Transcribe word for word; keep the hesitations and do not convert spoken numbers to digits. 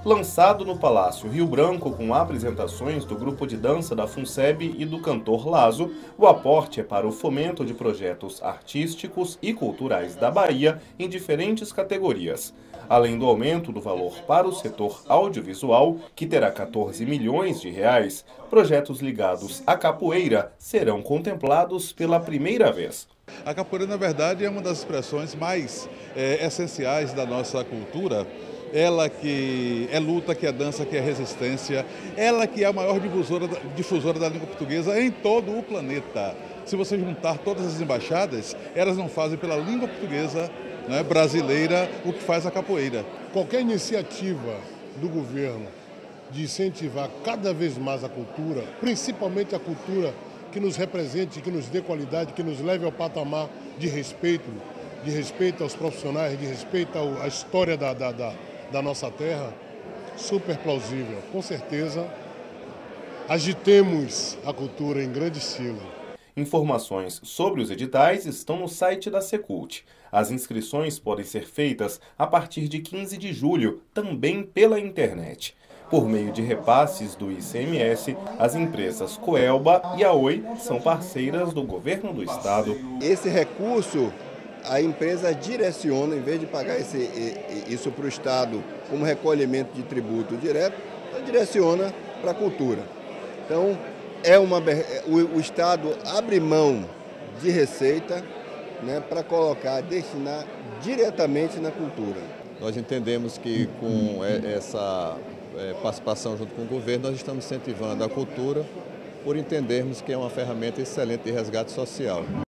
Lançado no Palácio Rio Branco com apresentações do grupo de dança da FUNSEB e do cantor Lazo, o aporte é para o fomento de projetos artísticos e culturais da Bahia em diferentes categorias. Além do aumento do valor para o setor audiovisual, que terá quatorze milhões de reais, projetos ligados à capoeira serão contemplados pela primeira vez. A capoeira, na verdade, é uma das expressões mais é, essenciais da nossa cultura. Ela que é luta, que é dança, que é resistência, ela que é a maior difusora, difusora da língua portuguesa em todo o planeta. Se você juntar todas as embaixadas, elas não fazem pela língua portuguesa, né, brasileira, o que faz a capoeira. Qualquer iniciativa do governo de incentivar cada vez mais a cultura, principalmente a cultura que nos represente, que nos dê qualidade, que nos leve ao patamar de respeito, de respeito aos profissionais, de respeito à história da, da, da, da nossa terra, super plausível. Com certeza, agitemos a cultura em grande estilo. Informações sobre os editais estão no site da Secult. As inscrições podem ser feitas a partir de quinze de julho, também pela internet. Por meio de repasses do I C M S, as empresas Coelba e a Oi são parceiras do governo do estado. Esse recurso, a empresa direciona, em vez de pagar esse, isso para o estado como recolhimento de tributo direto, ela direciona para a cultura. Então, é uma, o, o estado abre mão de receita, né, para colocar, destinar diretamente na cultura. Nós entendemos que com essa participação junto com o governo, nós estamos incentivando a cultura por entendermos que é uma ferramenta excelente de resgate social.